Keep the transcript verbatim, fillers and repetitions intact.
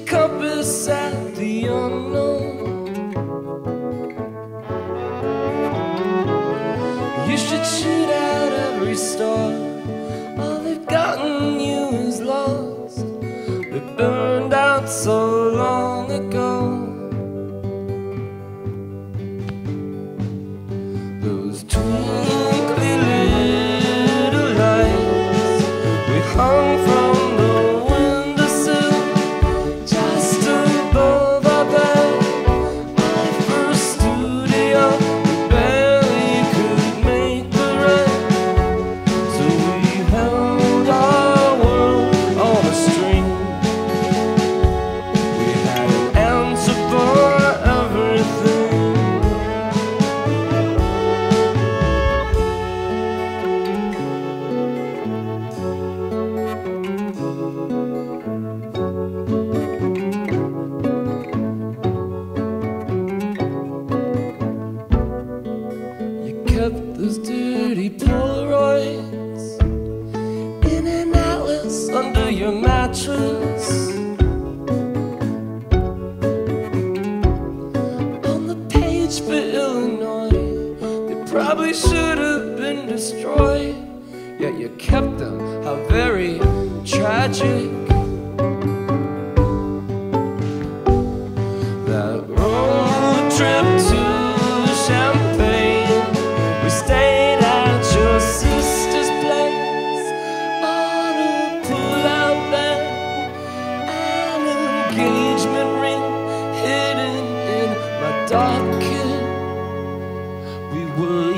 compass at the unknown. You should shoot out every star. All they've gotten you is lost. They burned out so long ago. Those twinkly little lights we hung from the windowsill just above our bed. My first studio, we barely could make the rent, so we held our world on a string. We had an answer for everything. You kept those dirty Polaroids in an atlas under your mattress. On the page for Illinois, they probably should have been destroyed, yet you kept them. How very tragic. That road trip to Champagne, we stayed at your sister's place on a pull-out bed, an engagement ring hidden in my dark kit. We were